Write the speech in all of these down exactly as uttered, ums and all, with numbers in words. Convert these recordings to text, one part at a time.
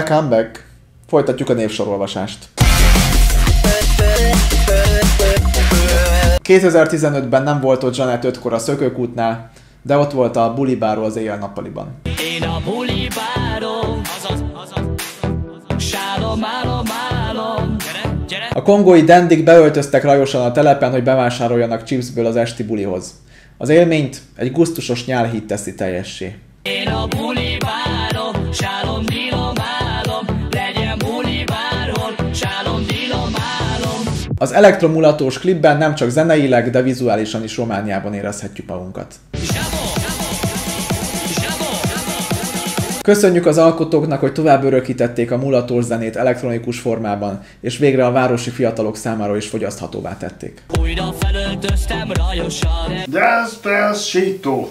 Welcome back! Folytatjuk a névsorolvasást. kétezer-tizenötben nem volt ott Zsanett ötkor a Szökőkútnál, de ott volt a bulibáró az éjjel-nappaliban. Én a bulibárom, azaz, azaz, sálom, álom, álom. Gyere, gyere. A kongói dandik beöltöztek rajosan a telepen, hogy bevásároljanak chipsből az esti bulihoz. Az élményt egy gusztusos nyálhíd teszi teljessé. Én a bulibárom, sálom, dilom, álom. Legyen bulibáron, sálom, dilom, álom. Az elektromulatós klipben nem csak zeneileg, de vizuálisan is Romániában érezhetjük magunkat. Köszönjük az alkotóknak, hogy tovább örökítették a mulatós zenét elektronikus formában, és végre a városi fiatalok számára is fogyaszthatóvá tették. Újra felöltöztem rajosan. Despacito.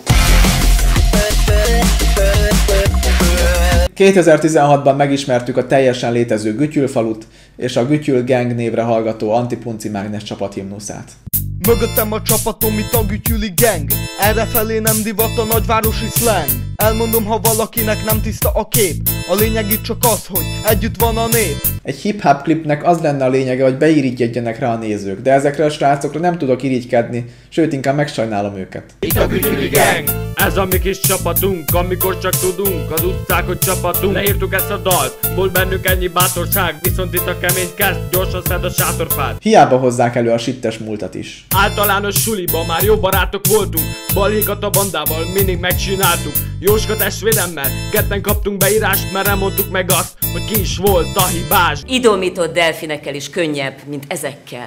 kétezer-tizenhatban megismertük a teljesen létező Gütyülfalut és a Gütyül Gang névre hallgató Antipunci Mágnes csapat himnuszát. Mögöttem a csapatom, itt a Gütyüli Gang. Errefelé nem divat a nagyvárosi slang. Elmondom, ha valakinek nem tiszta a kép. A lényeg itt csak az, hogy együtt van a nép. Egy hip-hop klipnek az lenne a lényege, hogy beirigyedjenek rá a nézők, de ezekre a srácokra nem tudok irigykedni, sőt inkább megsajnálom őket. Itt a Gütyüli Gang, ez a mi kis csapatunk, amikor csak tudunk, az utcákon csapatunk. Leírtuk ezt a dalt, volt bennünk ennyi bátorság, viszont itt a kemény kezd, gyorsan szed a sátorfát. Hiába hozzák elő a sittes múltat is. Általános suliba már jó barátok voltunk, balhékat a bandával mindig megcsináltuk. Jóska testvéremmel, ketten kaptunk beírást, mert nem mondtuk meg azt, hogy ki is volt a hibás. Idomított delfinekkel is könnyebb, mint ezekkel.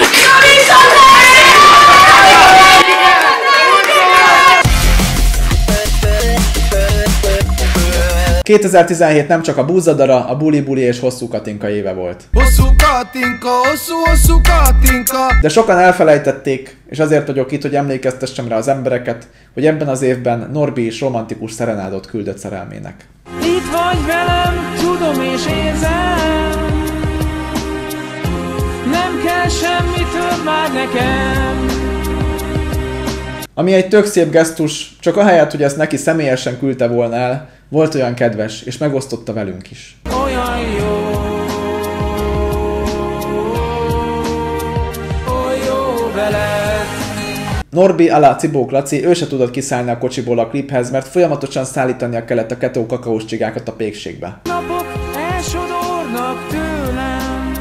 kétezer-tizenhét nem csak a Búzzadara, a Buli-Buli és Hosszú Katinka éve volt. Hosszú Katinka, hosszú, hosszú Katinka. De sokan elfelejtették, és azért vagyok itt, hogy emlékeztessem rá az embereket, hogy ebben az évben Norbi is romantikus szerenádot küldött szerelmének. Itt vagy velem, tudom és érzem, nem kell semmi több már nekem. Ami egy tök szép gesztus, csak ahelyett, hogy ezt neki személyesen küldte volna el, volt olyan kedves, és megosztotta velünk is. Olyan jó, oly jó veled. Norbi alá Cibók Laci, ő se tudott kiszállni a kocsiból a kliphez, mert folyamatosan szállítania kellett a ketó kakaós csigákat a pékségbe. Napok elsodornak tőlem,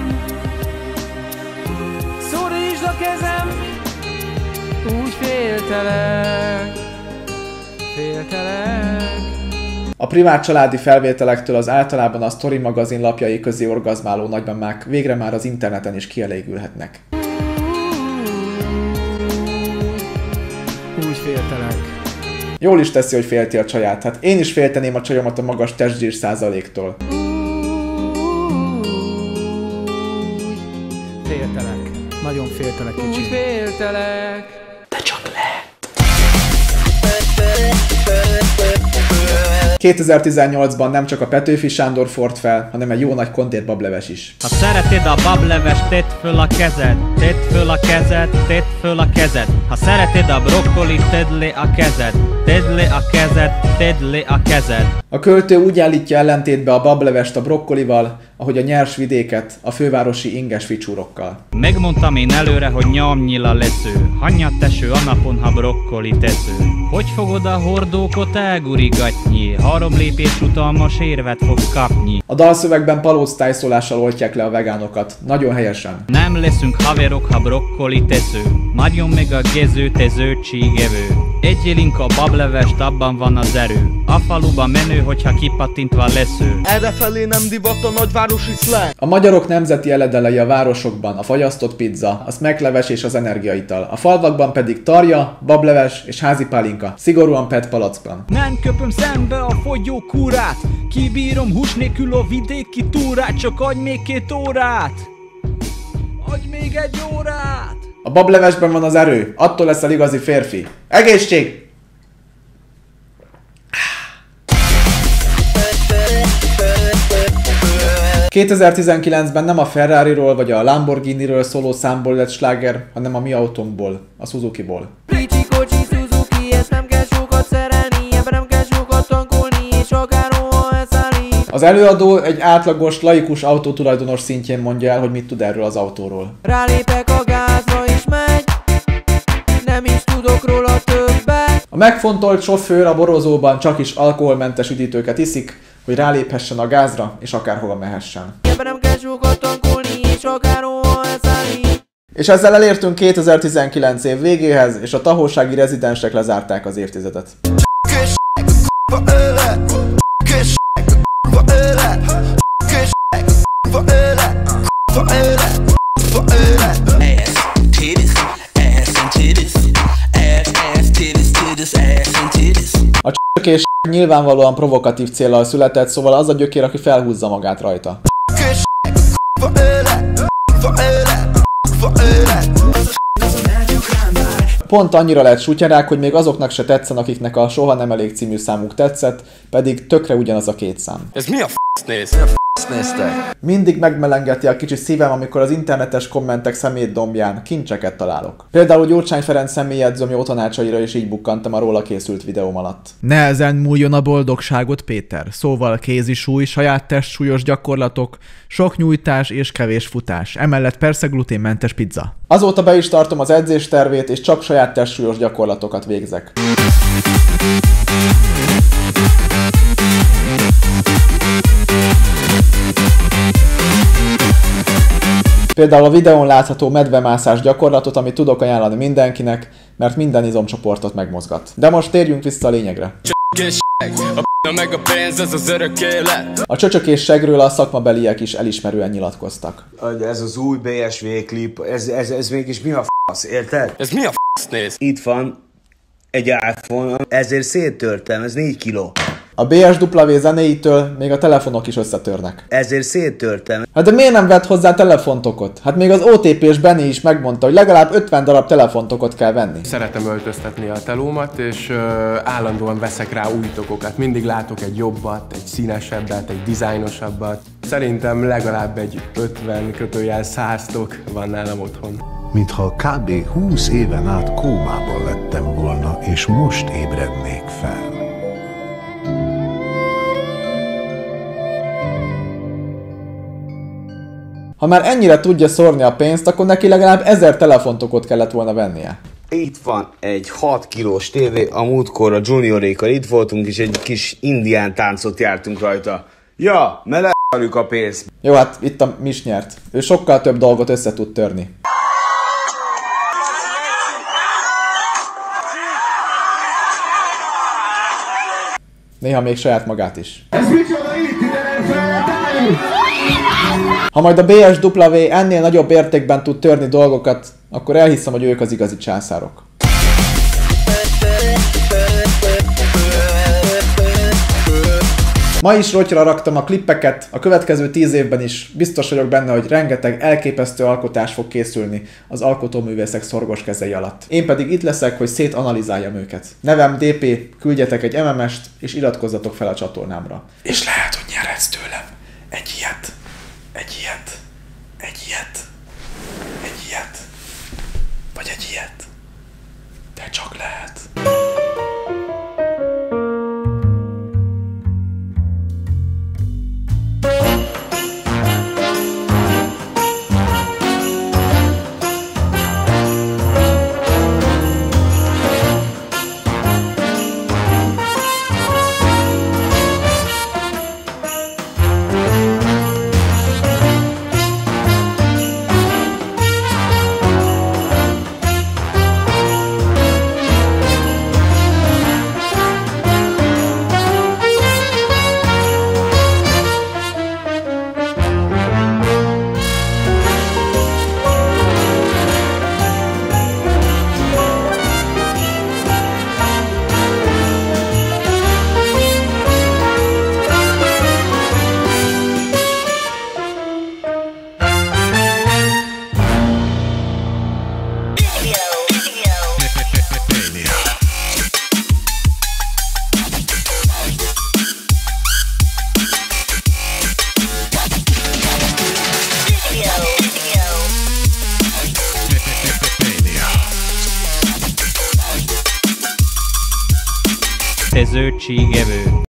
szorítsd a kezem, úgy féltelek, féltelek. A privát családi felvételektől az általában a Story magazin lapjai közé orgazmáló nagymamák végre már az interneten is kielégülhetnek. Úgy féltelek. Jól is teszi, hogy félti a csaját, hát én is félteném a csajomat a magas testzsír százaléktól. Féltelek. Nagyon féltelek, kicsi. Úgy féltelek. De csak lehet. kétezer-tizennyolcban nem csak a Petőfi Sándor ford fel, hanem egy jó nagy kondér bableves is. Ha szereted a bablevest, tedd föl a kezed, tedd föl a kezed, tedd föl a kezed. Ha szereted a brokkolit, tedd le a kezed, tedd le a kezed, tedd le a kezed. A költő úgy állítja ellentétbe a bablevest a brokkolival, ahogy a nyers vidéket a fővárosi inges ficsúrokkal. Megmondtam én előre, hogy nyomnyila lesző, hanyat teső a napon, ha brokkoli tesző. Hogy fogod a hordókot elgurigatni? Három lépés után most érvet fogsz kapni. A dalszövegben palóc tájszólással oltják le a vegánokat. Nagyon helyesen. Nem leszünk haverok, ha brokkoli tesző. Magyarjon meg a gező, te zöldségevő. Egyélink a bablevest, abban van az erő. A faluban menő, hogyha kipattintva lesző. Errefelé nem divat a nagyvárosi slang. A magyarok nemzeti eledelei a városokban a fagyasztott pizza, a smekleves és az energiaital. A falvakban pedig tarja, bableves és házi pálinka, szigorúan pet palackban. Nem köpöm szembe a fogyókúrát, kibírom hús nélkül a vidéki túrát, csak adj még két órát, adj még egy órát. A bablevesben van az erő, attól leszel igazi férfi. Egészség! kétezer-tizenkilencben nem a Ferrariról vagy a Lamborghiniről szóló számból lett sláger, hanem a mi autónkból, a Suzukiból. Ricsi kocsi Suzuki, ezt nem kell sokat szerelni, ebben nem kell sokat tankolni, és akár hova elszállít. Az előadó egy átlagos, laikus autótulajdonos szintjén mondja el, hogy mit tud erről az autóról. Rálépek a gázra és megy, nem is tudok róla többet. A megfontolt sofőr a borozóban csak is alkoholmentes üdítőket iszik, hogy ráléphessen a gázra, és akárhova mehessen. Ebben nem kell sokat tankolni, és akárhova elszállni. És ezzel elértünk kétezer-tizenkilenc év végéhez, és a tahósági rezidensek lezárták az évtizedet. A csökés nyilvánvalóan provokatív céllal született, szóval az a gyökér, aki felhúzza magát rajta. Pont annyira lett sutyarák, hogy még azoknak se tetszen, akiknek a Soha nem elég című számuk tetszett, pedig tökre ugyanaz a két szám. Ez mi a f***sz néz? Mi a f***sz néztek? Mindig megmelengeti a kicsi szívem, amikor az internetes kommentek szemétdombján kincseket találok. Például Gyurcsány Ferenc személyedzőm jó tanácsaira is így bukkantam a róla készült videóm alatt. Nehezen múljon a boldogságot, Péter. Szóval kézisúly, saját testsúlyos gyakorlatok, sok nyújtás és kevés futás. Emellett persze gluténmentes pizza. Azóta be is tartom az edzéstervét, és csak saját testsúlyos gyakorlatokat végzek. Például a videón látható medvemászás gyakorlatot, amit tudok ajánlani mindenkinek, mert minden izomcsoportot megmozgat. De most térjünk vissza a lényegre. A meg a pénz, ez az örök élet. A csöcsökés segről a szakmabeliek is elismerően nyilatkoztak. Ez az új bé es vé klip, ez, ez, ez mégis mi a f***sz, érted? Ez mi a f***sz néz? Itt van egy iPhone, ezért széttörtem, ez négy kiló. A bé es dupla vé zenéitől még a telefonok is összetörnek. Ezért széttörtem. Hát de miért nem vett hozzá telefontokot? Hát még az o té pés Benny is megmondta, hogy legalább ötven darab telefontokot kell venni. Szeretem öltöztetni a telómat, és uh, állandóan veszek rá új tokokat. Mindig látok egy jobbat, egy színesebbet, egy dizájnosabbat. Szerintem legalább egy ötven kötőjel száz tok van nálam otthon. Mintha kb. húsz éven át kómában lettem volna, és most ébrednék fel. Ha már ennyire tudja szórni a pénzt, akkor neki legalább ezer telefontokot kellett volna vennie. Itt van egy hat kilós tévé, a múltkor a juniorékkal itt voltunk, és egy kis indián táncot jártunk rajta. Ja, mert le***aljuk a pénzt. Jó, hát itt a Mis nyert. Ő sokkal több dolgot össze tud törni. Néha még saját magát is. Ha majd a bé es dupla vé ennél nagyobb értékben tud törni dolgokat, akkor elhiszem, hogy ők az igazi császárok. Ma is rotyra raktam a klippeket, a következő tíz évben is biztos vagyok benne, hogy rengeteg elképesztő alkotás fog készülni az alkotóművészek szorgos kezei alatt. Én pedig itt leszek, hogy szétanalizáljam őket. Nevem dé pé, küldjetek egy em em est, és iratkozzatok fel a csatornámra. És lehet, hogy nyeredsz tőlem egy ilyet, egy ilyet, egy ilyet, egy ilyet, vagy egy ilyet. De csak lehet. Te zöldségevő.